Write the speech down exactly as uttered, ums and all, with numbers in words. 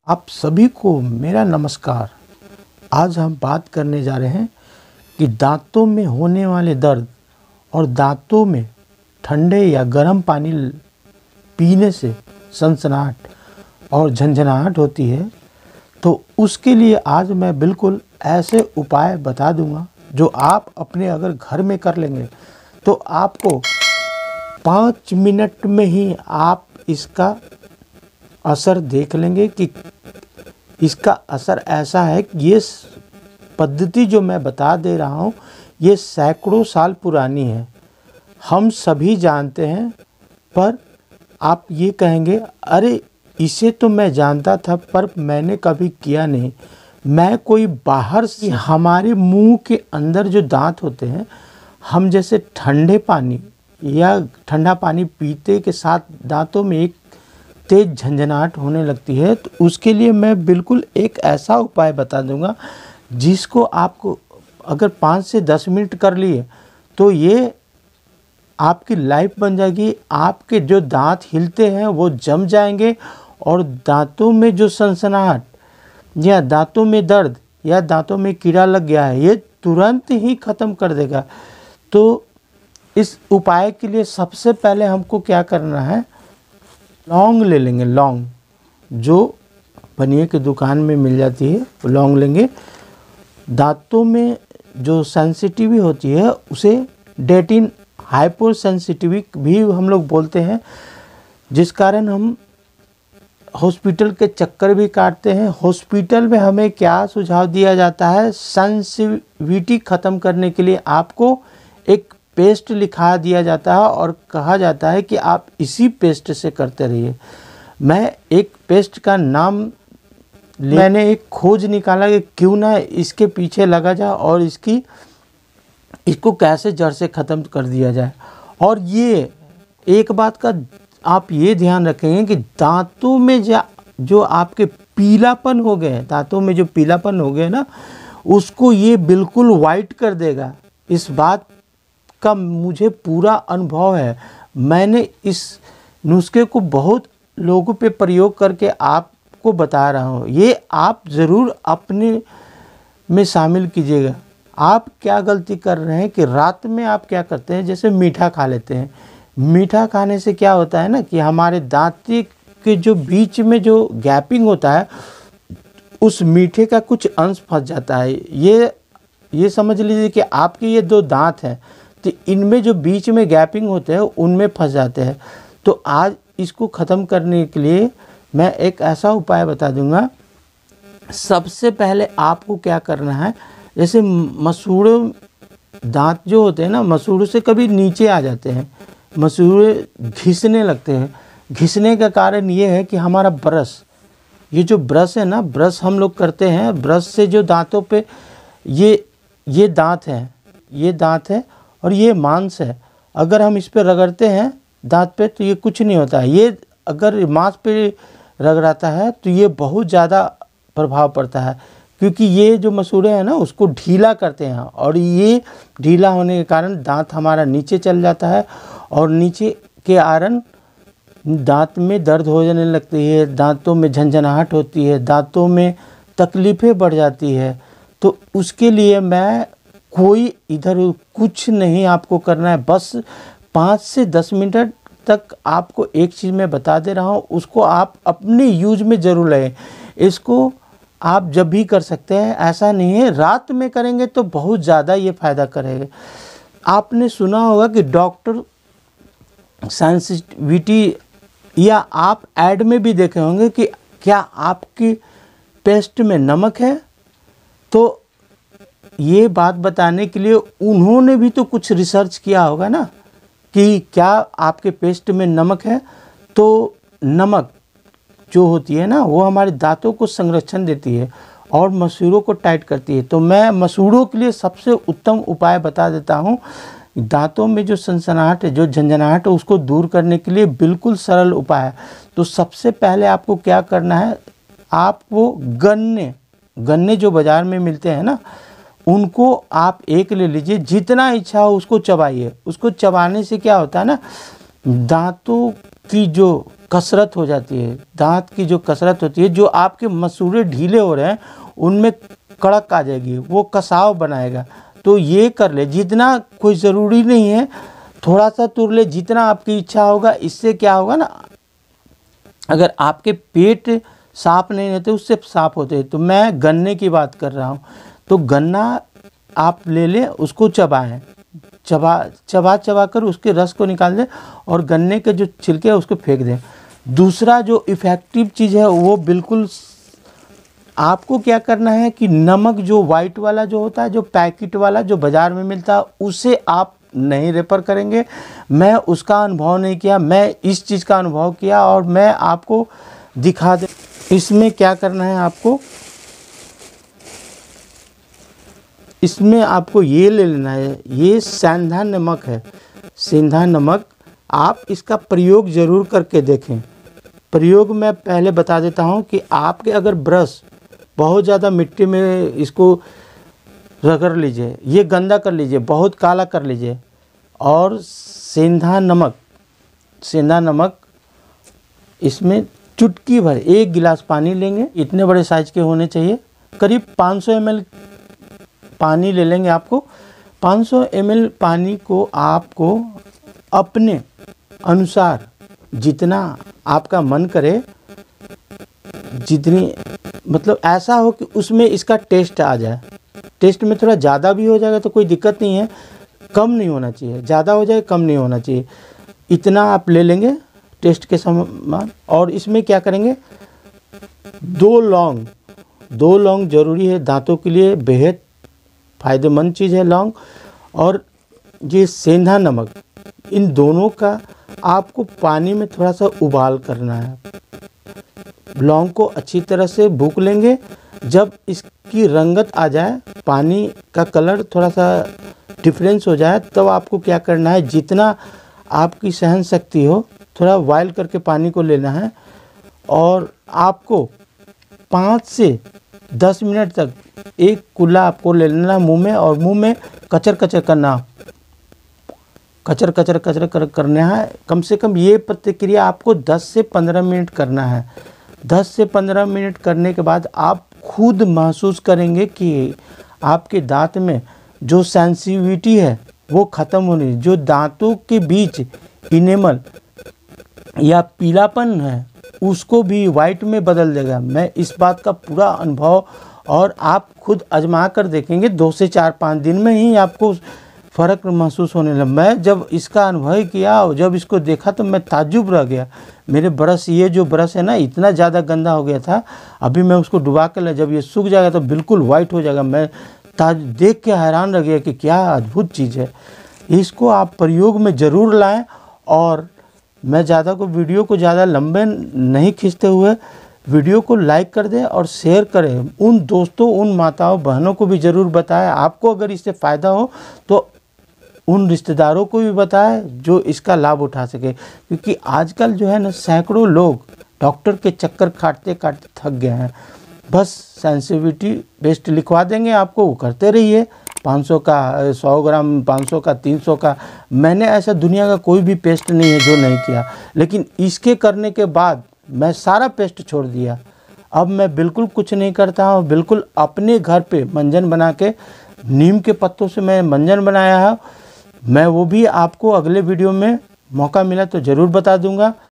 आप सभी को मेरा नमस्कार। आज हम बात करने जा रहे हैं कि दांतों में होने वाले दर्द और दांतों में ठंडे या गर्म पानी पीने से सनसनाहट और झंझनाहट होती है, तो उसके लिए आज मैं बिल्कुल ऐसे उपाय बता दूंगा जो आप अपने अगर घर में कर लेंगे तो आपको पाँच मिनट में ही आप इसका असर देख लेंगे कि इसका असर ऐसा है कि ये पद्धति जो मैं बता दे रहा हूँ ये सैकड़ों साल पुरानी है, हम सभी जानते हैं। पर आप ये कहेंगे, अरे इसे तो मैं जानता था पर मैंने कभी किया नहीं। मैं कोई बाहर से, हमारे मुंह के अंदर जो दांत होते हैं, हम जैसे ठंडे पानी या ठंडा पानी पीते के साथ दांतों में एक तेज झंझनाहट होने लगती है, तो उसके लिए मैं बिल्कुल एक ऐसा उपाय बता दूंगा जिसको आपको अगर पाँच से दस मिनट कर लिए तो ये आपकी लाइफ बन जाएगी। आपके जो दांत हिलते हैं वो जम जाएंगे और दांतों में जो सनसनाहट या दांतों में दर्द या दांतों में कीड़ा लग गया है ये तुरंत ही ख़त्म कर देगा। तो इस उपाय के लिए सबसे पहले हमको क्या करना है, लौंग ले लेंगे। लौंग जो बनिए की दुकान में मिल जाती है वो लौंग लेंगे। दांतों में जो सेंसिटिविटी होती है उसे डेटिन हाइपर सेंसिटिविटी भी हम लोग बोलते हैं, जिस कारण हम हॉस्पिटल के चक्कर भी काटते हैं। हॉस्पिटल में हमें क्या सुझाव दिया जाता है, सेंसिटिविटी ख़त्म करने के लिए आपको एक पेस्ट लिखा दिया जाता है और कहा जाता है कि आप इसी पेस्ट से करते रहिए। मैं एक पेस्ट का नाम, मैंने एक खोज निकाला कि क्यों ना इसके पीछे लगा जाए और इसकी इसको कैसे जड़ से ख़त्म कर दिया जाए। और ये एक बात का आप ये ध्यान रखेंगे कि दांतों में जो जो आपके पीलापन हो गए, दांतों में जो पीलापन हो गए ना, उसको ये बिल्कुल वाइट कर देगा। इस बात का मुझे पूरा अनुभव है। मैंने इस नुस्खे को बहुत लोगों पे प्रयोग करके आपको बता रहा हूँ। ये आप ज़रूर अपने में शामिल कीजिएगा। आप क्या गलती कर रहे हैं कि रात में आप क्या करते हैं, जैसे मीठा खा लेते हैं। मीठा खाने से क्या होता है ना कि हमारे दांत के जो बीच में जो गैपिंग होता है उस मीठे का कुछ अंश फंस जाता है। ये ये समझ लीजिए कि आपके ये दो दांत हैं तो इनमें जो बीच में गैपिंग होते हैं उनमें फंस जाते हैं। तो आज इसको ख़त्म करने के लिए मैं एक ऐसा उपाय बता दूंगा। सबसे पहले आपको क्या करना है, जैसे मसूड़ों दांत जो होते हैं ना, मसूड़ों से कभी नीचे आ जाते हैं, मसूड़े घिसने लगते हैं। घिसने का कारण ये है कि हमारा ब्रश, ये जो ब्रश है ना, ब्रश हम लोग करते हैं, ब्रश से जो दांतों पे ये ये दांत है, ये दांत है और ये मांस है। अगर हम इस पे रगड़ते हैं दांत पे तो ये कुछ नहीं होता है। ये अगर मांस पे रगड़ाता है तो ये बहुत ज़्यादा प्रभाव पड़ता है, क्योंकि ये जो मसूड़े हैं ना उसको ढीला करते हैं और ये ढीला होने के कारण दांत हमारा नीचे चल जाता है और नीचे के कारण दांत में दर्द हो जाने लगती है, दांतों में झंझनाहट होती है, दांतों में तकलीफ़ें बढ़ जाती है। तो उसके लिए मैं कोई इधर कुछ नहीं आपको करना है, बस पाँच से दस मिनट तक आपको एक चीज़ मैं बता दे रहा हूँ, उसको आप अपने यूज में ज़रूर लें। इसको आप जब भी कर सकते हैं, ऐसा नहीं है रात में करेंगे तो बहुत ज़्यादा ये फ़ायदा करेगा। आपने सुना होगा कि डॉक्टर सेंसिटिविटी, या आप ऐड में भी देखे होंगे कि क्या आपकी पेस्ट में नमक है, तो ये बात बताने के लिए उन्होंने भी तो कुछ रिसर्च किया होगा ना कि क्या आपके पेस्ट में नमक है। तो नमक जो होती है ना वो हमारे दांतों को संरक्षण देती है और मसूड़ों को टाइट करती है। तो मैं मसूड़ों के लिए सबसे उत्तम उपाय बता देता हूँ। दांतों में जो सनसनाहट है, जो झंझनाहट है, उसको दूर करने के लिए बिल्कुल सरल उपाय है। तो सबसे पहले आपको क्या करना है, आपको गन्ने गन्ने जो बाज़ार में मिलते हैं ना, उनको आप एक ले लीजिए, जितना इच्छा हो उसको चबाइए। उसको चबाने से क्या होता है ना दांतों की जो कसरत हो जाती है, दांत की जो कसरत होती है, जो आपके मसूड़े ढीले हो रहे हैं उनमें कड़क आ जाएगी, वो कसाव बनाएगा। तो ये कर ले, जितना कोई ज़रूरी नहीं है, थोड़ा सा तुर ले, जितना आपकी इच्छा होगा। इससे क्या होगा ना, अगर आपके पेट साफ नहीं रहते उससे साफ होते हैं। तो मैं गन्ने की बात कर रहा हूँ। तो गन्ना आप ले लें, उसको चबाएं, चबा चबा चबा कर उसके रस को निकाल दें और गन्ने के जो छिलके हैं उसको फेंक दें। दूसरा जो इफ़ेक्टिव चीज़ है वो बिल्कुल, आपको क्या करना है कि नमक जो वाइट वाला जो होता है, जो पैकेट वाला जो बाज़ार में मिलता है, उसे आप नहीं रेफर करेंगे। मैं उसका अनुभव नहीं किया, मैं इस चीज़ का अनुभव किया और मैं आपको दिखा दे। इसमें क्या करना है आपको, इसमें आपको ये ले लेना है, ये सेंधा नमक है, सेंधा नमक। आप इसका प्रयोग ज़रूर करके देखें। प्रयोग मैं पहले बता देता हूँ कि आपके अगर ब्रश बहुत ज़्यादा मिट्टी में इसको रगड़ लीजिए, ये गंदा कर लीजिए, बहुत काला कर लीजिए और सेंधा नमक, सेंधा नमक इसमें चुटकी भर, एक गिलास पानी लेंगे, इतने बड़े साइज के होने चाहिए, करीब पाँच सौ एम एल पानी ले लेंगे। आपको पाँच सौ एम एल पानी को आपको अपने अनुसार, जितना आपका मन करे, जितनी मतलब ऐसा हो कि उसमें इसका टेस्ट आ जाए। टेस्ट में थोड़ा ज़्यादा भी हो जाएगा तो कोई दिक्कत नहीं है, कम नहीं होना चाहिए, ज़्यादा हो जाए कम नहीं होना चाहिए। इतना आप ले लेंगे टेस्ट के समान। और इसमें क्या करेंगे, दो लौंग, दो लौंग ज़रूरी है दांतों के लिए, बेहद फ़ायदेमंद चीज़ है लौंग। और ये सेंधा नमक, इन दोनों का आपको पानी में थोड़ा सा उबाल करना है। लौंग को अच्छी तरह से भून लेंगे। जब इसकी रंगत आ जाए, पानी का कलर थोड़ा सा डिफरेंस हो जाए, तब तो आपको क्या करना है, जितना आपकी सहन शक्ति हो, थोड़ा बॉयल करके पानी को लेना है और आपको पाँच से दस मिनट तक एक कुल्ला आपको ले लेना मुंह में, और मुंह में कचर कचर करना, कचर कचर कचर कर करना है। कम से कम ये प्रतिक्रिया आपको दस से पंद्रह मिनट करना है। दस से पंद्रह मिनट करने के बाद आप खुद महसूस करेंगे कि आपके दांत में जो सेंसिटिविटी है वो ख़त्म होनी, जो दांतों के बीच इनेमल या पीलापन है उसको भी वाइट में बदल देगा। मैं इस बात का पूरा अनुभव, और आप खुद आजमा कर देखेंगे, दो से चार पाँच दिन में ही आपको फ़र्क महसूस होने लगा। मैं जब इसका अनुभव किया और जब इसको देखा तो मैं ताज्जुब रह गया। मेरे ब्रश, ये जो ब्रश है ना, इतना ज़्यादा गंदा हो गया था, अभी मैं उसको डुबा कर, जब ये सूख जाएगा तो बिल्कुल वाइट हो जाएगा। मैं ताज देख के हैरान रह गया कि क्या अद्भुत चीज़ है। इसको आप प्रयोग में ज़रूर लाएं। और मैं ज़्यादा को वीडियो को ज़्यादा लंबे नहीं खींचते हुए, वीडियो को लाइक कर दें और शेयर करें। उन दोस्तों, उन माताओं बहनों को भी ज़रूर बताएं। आपको अगर इससे फ़ायदा हो तो उन रिश्तेदारों को भी बताएं जो इसका लाभ उठा सके। क्योंकि आजकल जो है ना, सैकड़ों लोग डॉक्टर के चक्कर काटते काटते थक गए हैं। बस सेंसिटिविटी पेस्ट लिखवा देंगे आपको, वो करते रहिए। पाँच सौ का, सौ ग्राम, पाँच सौ का, तीन सौ का। मैंने ऐसा दुनिया का कोई भी पेस्ट नहीं है जो नहीं किया, लेकिन इसके करने के बाद मैं सारा पेस्ट छोड़ दिया। अब मैं बिल्कुल कुछ नहीं करता हूँ, बिल्कुल अपने घर पे मंजन बना के, नीम के पत्तों से मैं मंजन बनाया है। मैं वो भी आपको अगले वीडियो में मौका मिला तो ज़रूर बता दूंगा।